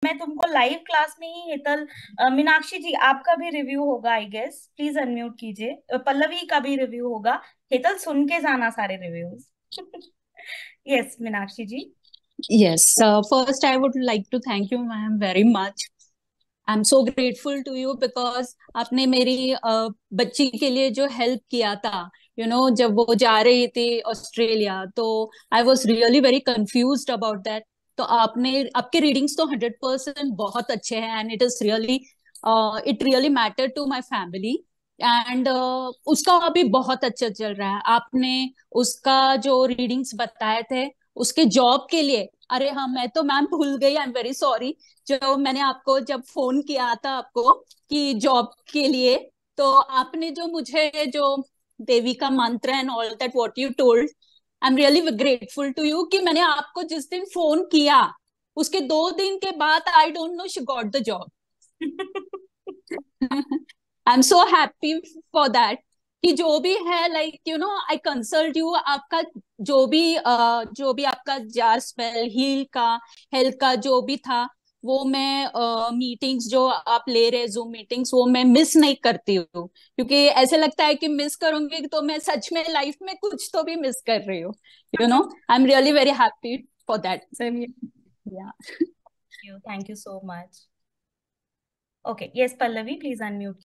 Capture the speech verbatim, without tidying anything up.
मैं तुमको live class में ही हेतल। अ, मीनाक्षी जी आपका भी रिव्यू होगा आई गेस, प्लीज अनम्यूट कीजिए। अ, पल्लवी का भी रिव्यू होगा। हेतल सुन के जाना सारे reviews. Yes Meenakshi ji. Yes, uh, first I would like to thank you, ma'am, very much. I'm so grateful to you because आपने मेरी uh, बच्ची के लिए जो हेल्प किया था, यू you नो know, जब वो जा रही थी ऑस्ट्रेलिया, तो I was really very confused about that. तो आपने आपके रीडिंग्स तो हंड्रेड परसेंट बहुत अच्छे हैं, and it is really it really matter to my family. And उसका अभी बहुत अच्छा चल रहा है। आपने उसका जो रीडिंग्स बताए थे उसके जॉब के लिए, अरे हाँ, मैं तो मैम भूल गई, आई एम वेरी सॉरी। जो मैंने आपको जब फोन किया था आपको कि जॉब के लिए, तो आपने जो मुझे जो देवी का मंत्र and all that what you told, I am really grateful to you कि मैंने आपको जिस दिन फोन किया उसके दो दिन के बाद I don't know she got the job. I am so happy for that कि जो भी है, like you know I consult you. आपका जो भी uh, जो भी आपका जार स्पेल हील का, हेल्थ का जो भी था, वो मैं मीटिंग्स uh, जो आप ले रहे जूम मीटिंग्स, वो मैं मिस नहीं करती हूँ, क्योंकि ऐसे लगता है कि मिस करूंगी तो मैं सच में लाइफ में कुछ तो भी मिस कर रही हूँ। You know, I am really very happy for that. चलिए, yeah thank you, thank you so much. Okay, yes Pallavi please unmute.